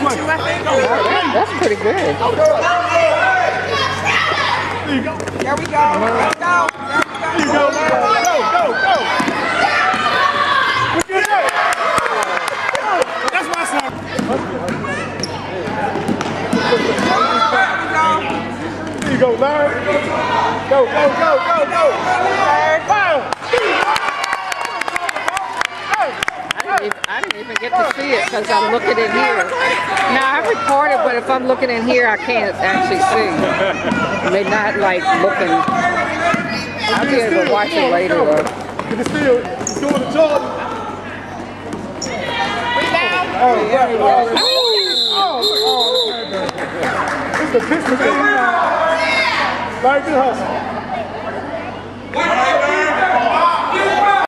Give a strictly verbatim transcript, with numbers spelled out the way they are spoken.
two, I think. That's pretty good. There we go. There we go. There we go. There you go, man. Go, go, go. Look at that. That's my son. There you go, Larry. Go, go, go, go, go. Fire. I didn't even get to see it because I'm looking in here. Now, I recorded, but if I'm looking in here, I can't actually see. They're not like looking. I'll be able to watch it later. Get the steal. He's doing the job. Oh, yeah. Oh, oh. It's the Pittsburgh game. Larry, good hustle.